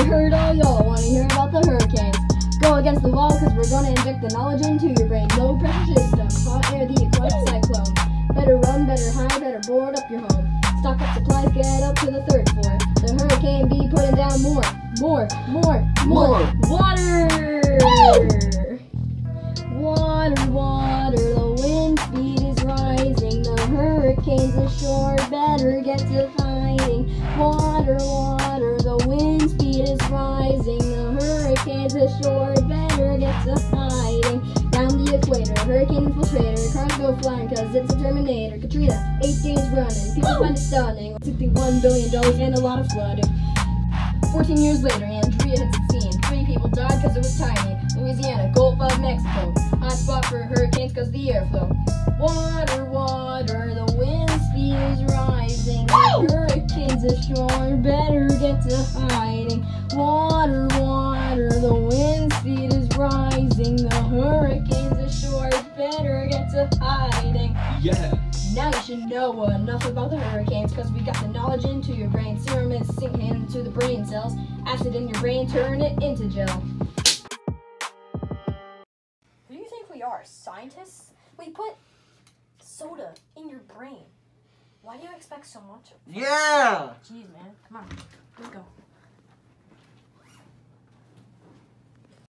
heard all y'all wanna hear about the hurricanes. Go against the wall, cause we're gonna inject the knowledge into your brain. Low pressure system, hot air, the aquatic cyclone. Better run, better hide, better board up your home. Stock up supplies, get up to the 3rd floor. The hurricane be putting down more. Water! Water, the wind speed is rising. The hurricane's ashore, better get to hiding. Water, the wind speed is rising. The hurricane's ashore, better get to hiding. Round the equator, hurricane infiltrator, cars go flying cause it's a Terminator. Katrina, 8 days running, people find it stunning. $61 billion and a lot of flooding. 14 years later, Andrea hits the scene. 3 people died cause it was tiny. Louisiana, Gulf of Mexico, hot spot for hurricanes cause the airflow. Water, the wind speed is rising. The hurricane's ashore, better get to hiding. Water, the wind speed is rising. The hurricane's ashore, better get to hiding. Yeah. Now you should know enough about the hurricanes, cause we got the knowledge into your brain. Serum is sinking into the brain cells. Acid in your brain, turn it into gel. Who do you think we are, scientists? We put soda in your brain. Why do you expect so much? Yeah! Jeez, man. Come on. Let's go.